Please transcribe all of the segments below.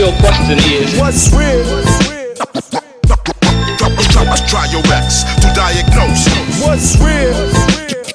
real question is, what's real? Try your X to diagnose what's real.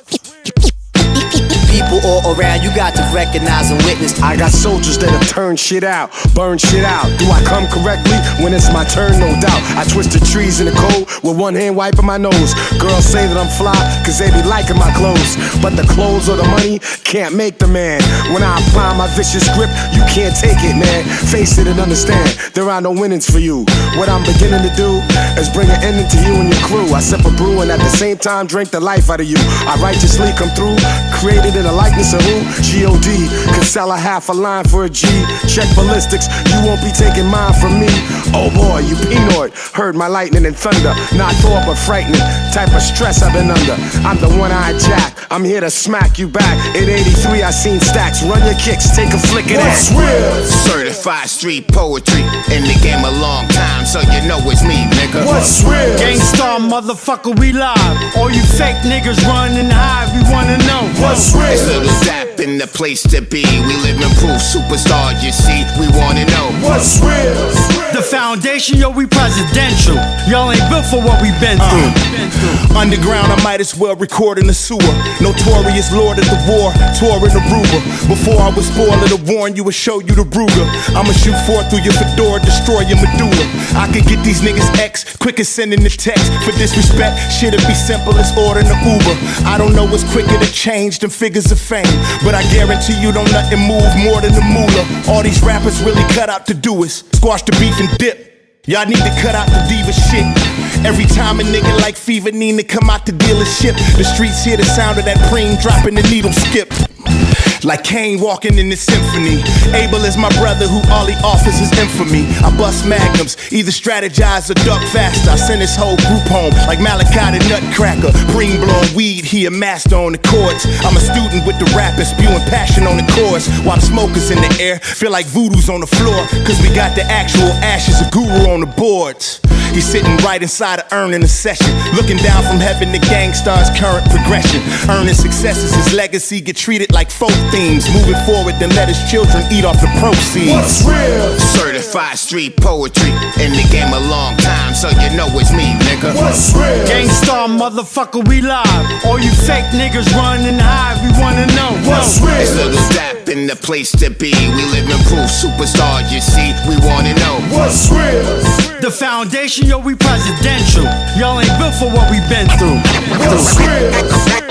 People all around, you got to recognize and witness. I got soldiers that'll turn shit out, burn shit out. Do I come correctly when it's my turn? No doubt. I twist the trees in the cold with one hand wiping my nose. Girls say that I'm fly cause they be liking my clothes, but the clothes or the money can't make the man. When I apply my vicious grip, you can't take it, man. Face it and understand, there are no winnings for you. What I'm beginning to do is bring an ending to you and your crew. I sip a brew and at the same time drink the life out of you. I righteously come through, created in the likeness of who? G.O.D. Could sell a half a line for a G. Check ballistics, you won't be taking mine from me. Oh boy, you Pinoid, heard my lightning and thunder. Not Thor but frightening, type of stress I've been under. I'm the one-eyed Jack, I'm here to smack you back. In 83 I seen stacks, run your kicks, take a flick of that. What's real? Certified street poetry, in the game a long time, so you know it's me, nigga. What's real? Gangstar motherfucker, we live. All you fake niggas run and hide, we wanna know what's real? It's Little Zap in the place to be. We live in proof, superstar, you see. We wanna know what's real? The foundation, yo, we presidential. Y'all ain't built for what we been through. Underground, I might as well record in the sewer. Notorious lord of the war, touring Aruba. Before I was spoiled to warn you and show you the Ruger. I'ma shoot forth through your fedora, destroy your medulla. I could get these niggas X, quick as sending the text. For disrespect, shit'd be simple as ordering an Uber. I don't know what's quicker to change than figures of fame, but I guarantee you don't nothing move more than the moolah. All these rappers really cut out to do is squash the beef and dip. Y'all need to cut out the diva shit. Every time a nigga like Fever Nina come out the dealership, the streets hear the sound of that preem dropping the needle skip. Like Kane walking in the symphony. Abel is my brother who all he offers is infamy. I bust magnums, either strategize or duck faster. I send his whole group home like Malachi the Nutcracker. Preem blowing weed, he a master on the chords. I'm a student with the rappers, spewing passion on the chorus. While the smoke is in the air, feel like voodoo's on the floor. Cause we got the actual ashes of Guru on the boards. He's sitting right inside of earning a session, looking down from heaven to Gangstar's current progression. Earning successes, his legacy get treated like folk themes. Moving forward, then let his children eat off the proceeds. What's real? Certified street poetry, in the game a long time, so you know it's me, nigga. What's real? Gangstar motherfucker, we live. All you fake niggas run and hide, we wanna know what's real? It's Little Zap in the place to be. We live in proof, superstar, you see. We wanna know what's real? The foundation, yo, we presidential. Y'all ain't built for what we been through. What's real?